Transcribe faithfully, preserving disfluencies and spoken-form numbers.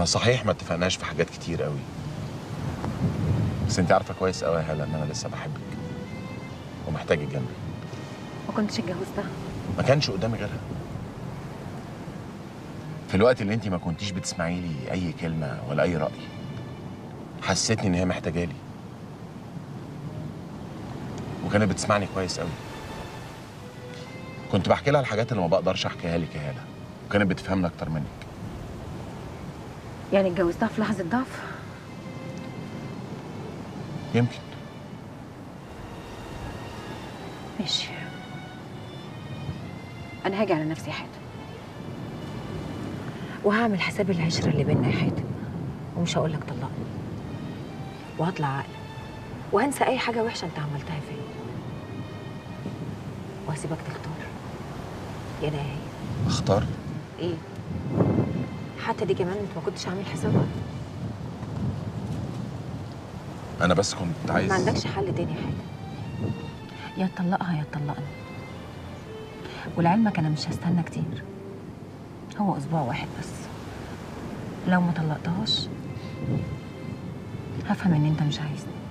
صحيح ما اتفقناش في حاجات كتير قوي، بس انت عارفه كويس قوي يا هاله ان انا لسه بحبك ومحتاجك جنبي. ما كنتش اتجوزتها. ما كانش قدامي غيرها. في الوقت اللي انت ما كنتيش بتسمعي لي اي كلمه ولا اي راي، حسيتني ان هي محتاجه لي، وكانت بتسمعني كويس قوي. كنت بحكي لها الحاجات اللي ما بقدرش احكيها لك يا هاله، وكانت بتفهمني اكتر منك. يعني اتجوزتها في لحظه ضعف؟ يمكن. ماشي، انا هاجي على نفسي يا حاتم، وهعمل حساب العشره اللي بينا يا حاتم، ومش هقول لك طلقني، وهطلع عقل، وهنسى اي حاجه وحشه انت عملتها فيا، وهسيبك تختار يا انا يا هي. اختار؟ ايه؟ حتى دي كمان انت ما كنتش عامل حسابها؟ انا بس كنت عايز. ما عندكش حل تاني يا حاتم، يا تطلقها يا تطلقني، ولعلمك انا مش هستنى كتير، هو اسبوع واحد بس. لو ما طلقتهاش هفهم ان انت مش عايزني.